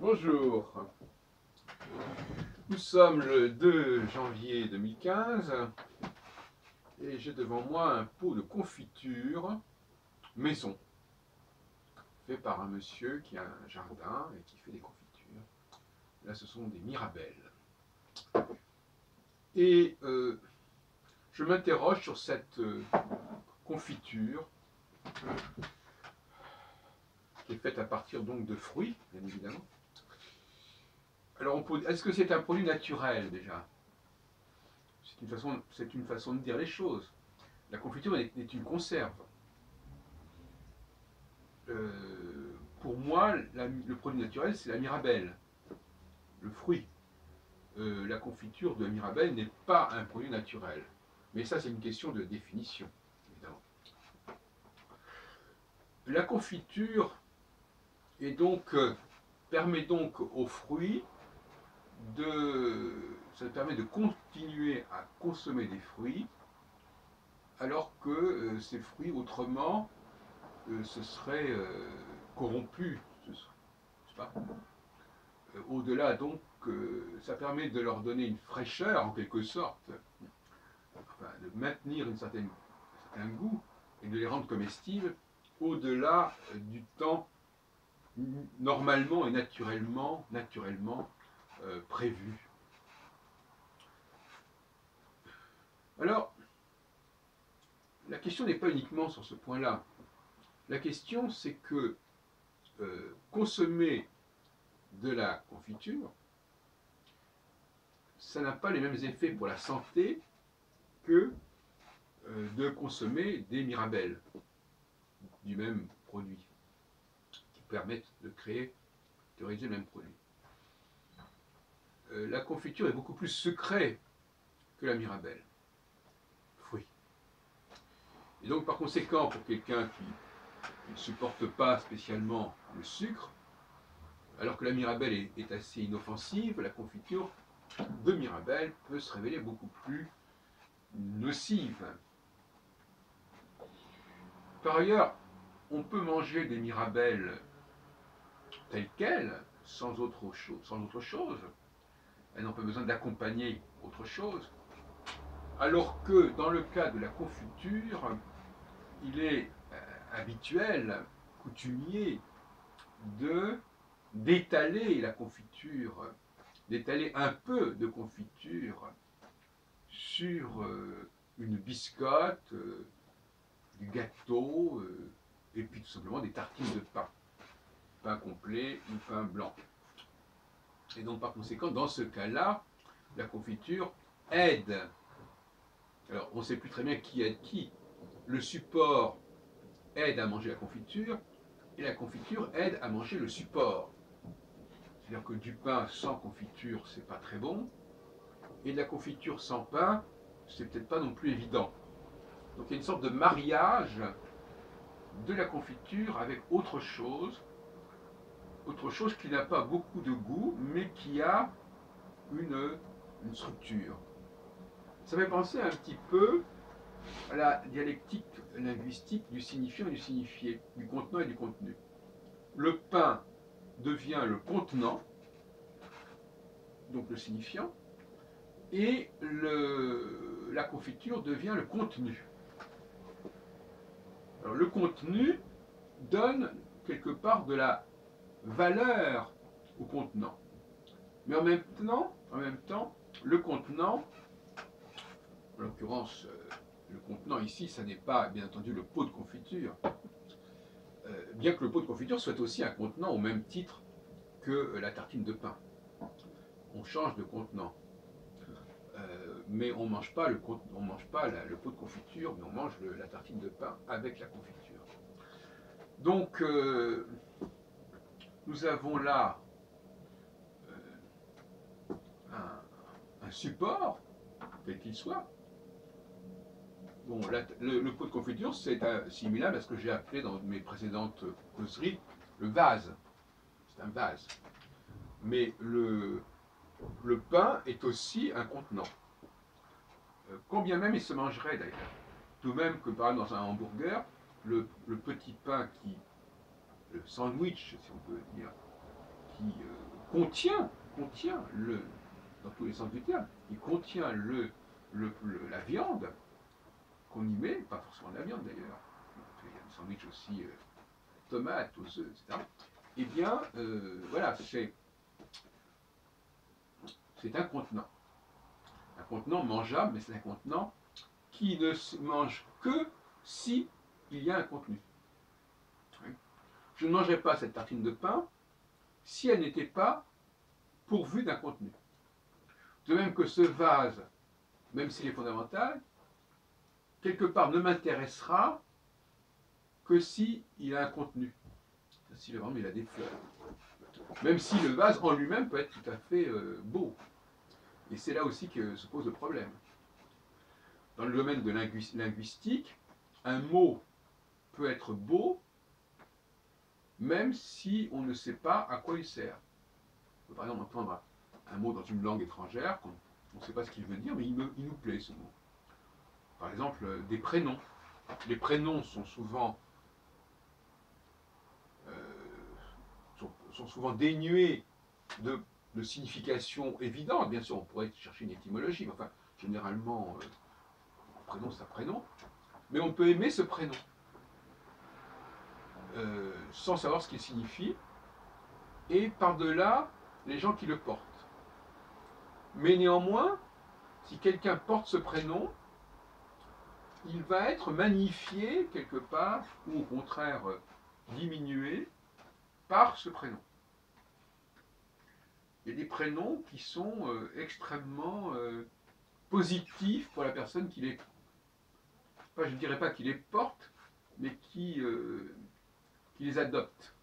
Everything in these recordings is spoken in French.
Bonjour, nous sommes le 2 janvier 2015 et j'ai devant moi un pot de confiture maison fait par un monsieur qui a un jardin et qui fait des confitures. Là, ce sont des mirabelles. Et je m'interroge sur cette confiture qui est faite à partir donc de fruits, bien évidemment. Alors, est-ce que c'est un produit naturel déjà? C'est une façon de dire les choses. La confiture est une conserve. Pour moi, le produit naturel, c'est la mirabelle, le fruit. La confiture de la mirabelle n'est pas un produit naturel. Mais ça, c'est une question de définition, évidemment. La confiture est donc, permet donc aux fruits ça permet de continuer à consommer des fruits, alors que ces fruits, autrement, se seraient corrompus. Je sais pas. Au-delà, donc, ça permet de leur donner une fraîcheur, en quelque sorte, enfin, de maintenir un certain goût et de les rendre comestibles au-delà du temps normalement et naturellement prévu. Alors, la question n'est pas uniquement sur ce point-là. La question, c'est que consommer de la confiture, ça n'a pas les mêmes effets pour la santé que de consommer des mirabelles du même produit, qui permettent de réaliser le même produit. La confiture est beaucoup plus sucrée que la mirabelle, fruit. Et donc par conséquent, pour quelqu'un qui ne supporte pas spécialement le sucre, alors que la mirabelle est assez inoffensive, la confiture de mirabelle peut se révéler beaucoup plus nocive. Par ailleurs, on peut manger des mirabelles telles quelles, sans autre chose. Elles n'ont pas besoin d'accompagner autre chose. Alors que dans le cas de la confiture, il est habituel, coutumier, d'étaler la confiture, d'étaler un peu de confiture sur une biscotte, du gâteau, et puis tout simplement des tartines de pain complet ou pain blanc. Et donc par conséquent, dans ce cas-là, la confiture aide. Alors on ne sait plus très bien qui aide qui. Le support aide à manger la confiture et la confiture aide à manger le support. C'est-à-dire que du pain sans confiture, c'est pas très bon, et de la confiture sans pain, c'est peut-être pas non plus évident. Donc il y a une sorte de mariage de la confiture avec autre chose qui n'a pas beaucoup de goût, mais qui a une structure. Ça fait penser un petit peu à la dialectique linguistique du signifiant et du signifié, du contenant et du contenu. Le pain devient le contenant, donc le signifiant, et la confiture devient le contenu. Alors le contenu donne quelque part de la valeur au contenant. Mais en même temps, le contenant, en l'occurrence, le contenant ici, ça n'est pas bien entendu le pot de confiture, bien que le pot de confiture soit aussi un contenant au même titre que la tartine de pain. On change de contenant. Mais on ne mange pas le pot de confiture, mais on mange la tartine de pain avec la confiture. Donc, nous avons là un support, quel qu'il soit. Bon, le pot de confiture, c'est similaire à ce que j'ai appelé dans mes précédentes causeries le vase. C'est un vase. Mais le pain est aussi un contenant. Quand bien même il se mangerait d'ailleurs. Tout même que par exemple dans un hamburger, le petit pain le sandwich, si on peut dire, contient dans tous les sens du terme, il contient la viande qu'on y met, pas forcément de la viande d'ailleurs, il y a des sandwichs aussi, tomates, aux œufs, etc. Eh bien, voilà, c'est un contenant. Un contenant mangeable, mais c'est un contenant qui ne se mange que si il y a un contenu. Je ne mangerai pas cette tartine de pain si elle n'était pas pourvue d'un contenu. De même que ce vase, même s'il est fondamental, quelque part ne m'intéressera que si il a un contenu. Si vraiment il a des fleurs. Même si le vase en lui-même peut être tout à fait beau. Et c'est là aussi que se pose le problème. Dans le domaine de linguistique, un mot peut être beau, même si on ne sait pas à quoi il sert. On peut par exemple entendre un mot dans une langue étrangère, on ne sait pas ce qu'il veut dire, mais il nous plaît ce mot. Par exemple, des prénoms. Les prénoms sont souvent dénués de signification évidente. Bien sûr, on pourrait chercher une étymologie, mais enfin, généralement, un prénom, c'est un prénom. Mais on peut aimer ce prénom, sans savoir ce qu'il signifie, et par-delà, les gens qui le portent. Mais néanmoins, si quelqu'un porte ce prénom, il va être magnifié quelque part, ou au contraire diminué, par ce prénom. Il y a des prénoms qui sont extrêmement positifs pour la personne qui les... Enfin, je ne dirais pas qui les porte, mais qui les adopte.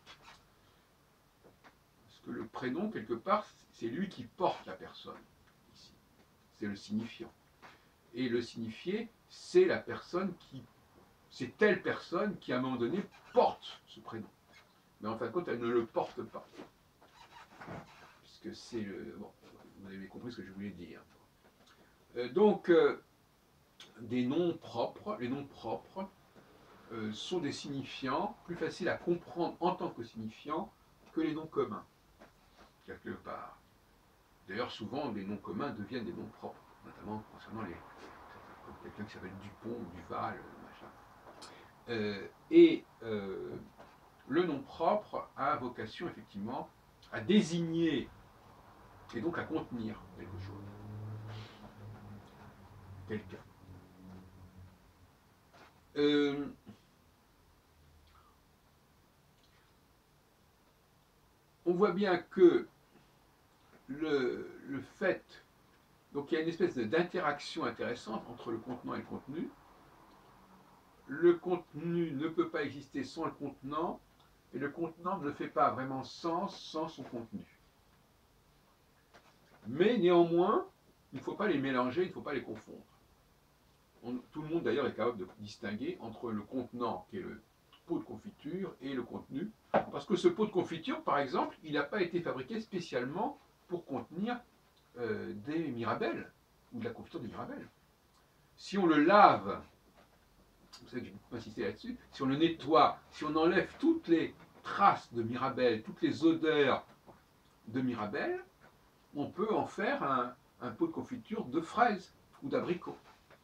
Parce que le prénom, quelque part, c'est lui qui porte la personne, ici. C'est le signifiant. Et le signifié, c'est la personne qui... C'est telle personne qui, à un moment donné, porte ce prénom. Mais en fin de compte, elle ne le porte pas. Puisque c'est le... Bon, vous avez compris ce que je voulais dire. Donc, des noms propres, les noms propres sont des signifiants plus faciles à comprendre en tant que signifiants que les noms communs, quelque part. D'ailleurs, souvent, les noms communs deviennent des noms propres, notamment concernant quelqu'un qui s'appelle Dupont ou Duval, machin. Le nom propre a vocation, effectivement, à désigner et donc à contenir quelque chose, quelqu'un. On voit bien que le fait, donc il y a une espèce d'interaction intéressante entre le contenant et le contenu. Le contenu ne peut pas exister sans le contenant, et le contenant ne fait pas vraiment sens sans son contenu. Mais néanmoins, il ne faut pas les mélanger, il ne faut pas les confondre. Tout le monde d'ailleurs est capable de distinguer entre le contenant, qui est le pot de confiture, et le contenu. Parce que ce pot de confiture, par exemple, il n'a pas été fabriqué spécialement pour contenir des mirabelles, ou de la confiture de mirabelles. Si on le lave, vous savez que j'ai beaucoup insisté là-dessus, si on le nettoie, si on enlève toutes les traces de mirabelles, toutes les odeurs de mirabelles, on peut en faire un pot de confiture de fraises ou d'abricots.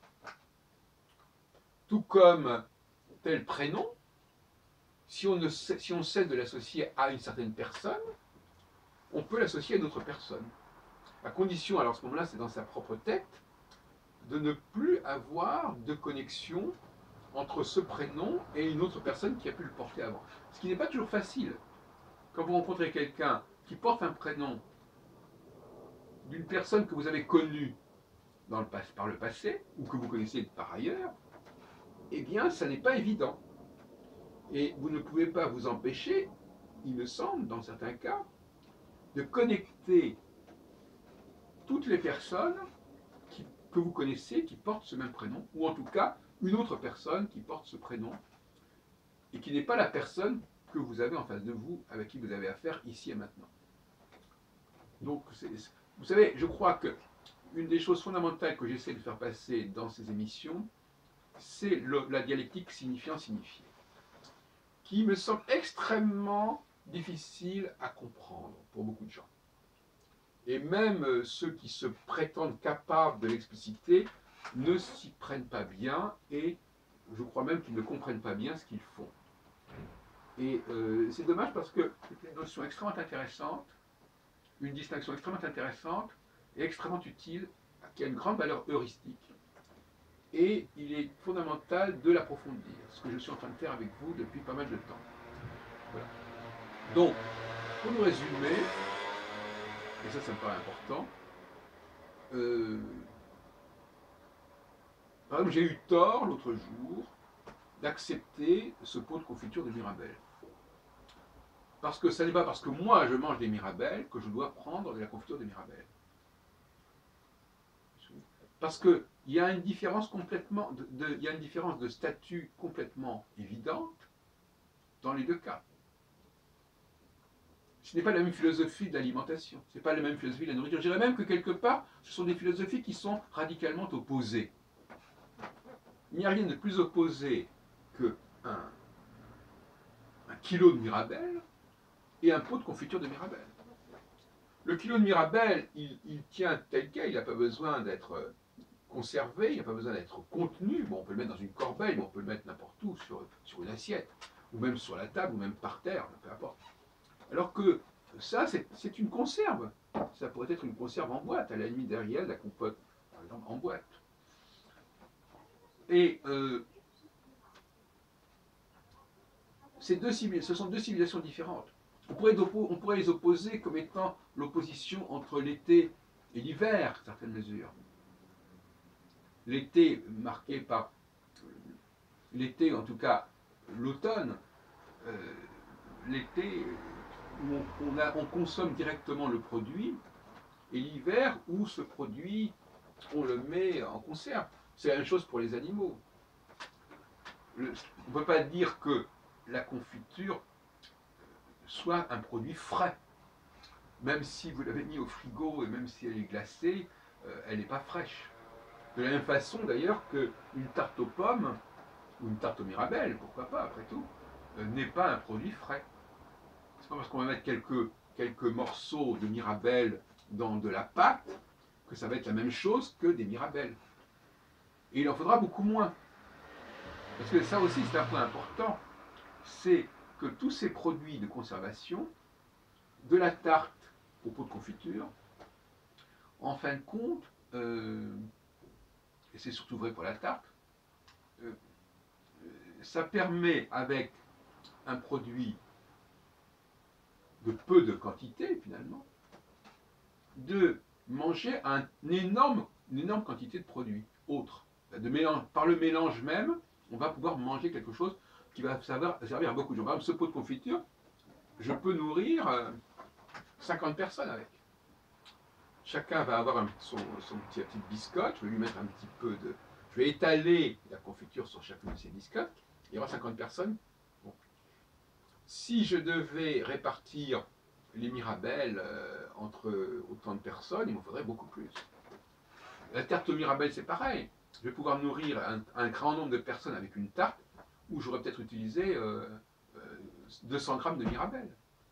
Tout comme tel prénom, si on cesse de l'associer à une certaine personne, on peut l'associer à une autre personne. À condition, alors à ce moment-là, c'est dans sa propre tête, de ne plus avoir de connexion entre ce prénom et une autre personne qui a pu le porter avant. Ce qui n'est pas toujours facile. Quand vous rencontrez quelqu'un qui porte un prénom d'une personne que vous avez connue par le passé, ou que vous connaissez par ailleurs, eh bien, ça n'est pas évident. Et vous ne pouvez pas vous empêcher, il me semble, dans certains cas, de connecter toutes les personnes que vous connaissez qui portent ce même prénom, ou en tout cas une autre personne qui porte ce prénom, et qui n'est pas la personne que vous avez en face de vous, avec qui vous avez affaire ici et maintenant. Donc, vous savez, je crois que une des choses fondamentales que j'essaie de faire passer dans ces émissions, c'est la dialectique signifiant-signifié, qui me semble extrêmement difficile à comprendre pour beaucoup de gens. Et même ceux qui se prétendent capables de l'expliciter ne s'y prennent pas bien et je crois même qu'ils ne comprennent pas bien ce qu'ils font. Et c'est dommage parce que c'est une notion extrêmement intéressante, une distinction extrêmement intéressante et extrêmement utile, qui a une grande valeur heuristique. Et il est fondamental de l'approfondir, ce que je suis en train de faire avec vous depuis pas mal de temps. Voilà. Donc, pour nous résumer, et ça me paraît important, par exemple, j'ai eu tort l'autre jour d'accepter ce pot de confiture de Mirabelle. Parce que ce n'est pas parce que moi je mange des Mirabelles que je dois prendre de la confiture de Mirabelle. Parce qu'il y a une différence complètement, il y a une différence de statut complètement évidente dans les deux cas. Ce n'est pas la même philosophie de l'alimentation, ce n'est pas la même philosophie de la nourriture. Je dirais même que quelque part, ce sont des philosophies qui sont radicalement opposées. Il n'y a rien de plus opposé qu'un kilo de Mirabelle et un pot de confiture de Mirabelle. Le kilo de Mirabelle, il tient tel quel, il n'a pas besoin d'être conservé, il n'a pas besoin d'être contenu. Bon, on peut le mettre dans une corbeille, mais on peut le mettre n'importe où, sur une assiette, ou même sur la table, ou même par terre, peu importe. Alors que ça, c'est une conserve. Ça pourrait être une conserve en boîte, à la limite derrière la compote, par exemple, en boîte. Et ce sont deux civilisations différentes. On pourrait les opposer comme étant l'opposition entre l'été et l'hiver, à certaines mesures. L'été marqué par l'été, en tout cas l'automne, l'été où on consomme directement le produit, et l'hiver où ce produit, on le met en conserve. C'est la même chose pour les animaux. On ne peut pas dire que la confiture soit un produit frais. Même si vous l'avez mis au frigo et même si elle est glacée, elle n'est pas fraîche. De la même façon d'ailleurs qu'une tarte aux pommes, ou une tarte aux mirabelles, pourquoi pas après tout, n'est pas un produit frais. C'est pas parce qu'on va mettre quelques morceaux de mirabelles dans de la pâte que ça va être la même chose que des mirabelles. Et il en faudra beaucoup moins. Parce que ça aussi c'est un point important, c'est que tous ces produits de conservation, de la tarte au pot de confiture, en fin de compte, et c'est surtout vrai pour la tarte, ça permet avec un produit de peu de quantité finalement, de manger une énorme quantité de produits autres. Par le mélange même, on va pouvoir manger quelque chose qui va servir à beaucoup de gens. Par exemple, ce pot de confiture, je peux nourrir 50 personnes avec. Chacun va avoir son petite biscotte, je vais lui mettre un petit peu de... Je vais étaler la confiture sur chacune de ces biscottes, il y aura 50 personnes. Bon. Si je devais répartir les mirabelles entre autant de personnes, il m'en faudrait beaucoup plus. La tarte aux mirabelles, c'est pareil. Je vais pouvoir nourrir un grand nombre de personnes avec une tarte où j'aurais peut-être utilisé 200 grammes de mirabelles.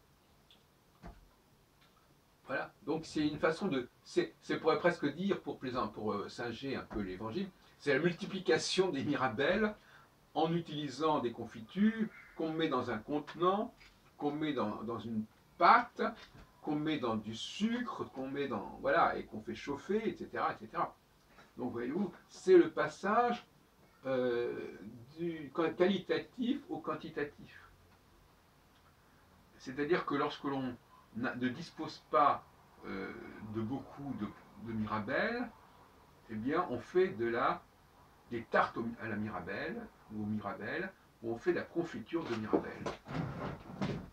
Voilà, donc c'est une façon de... C'est pourrait presque dire, pour singer un peu l'évangile, c'est la multiplication des mirabelles en utilisant des confitures qu'on met dans un contenant, qu'on met dans une pâte, qu'on met dans du sucre, qu'on met dans... Voilà, et qu'on fait chauffer, etc. etc. Donc voyez-vous, c'est le passage du qualitatif au quantitatif. C'est-à-dire que lorsque l'on ne dispose pas de beaucoup de mirabelles, eh bien on fait des tartes à la mirabelle, ou aux mirabelles, où on fait de la confiture de mirabelle.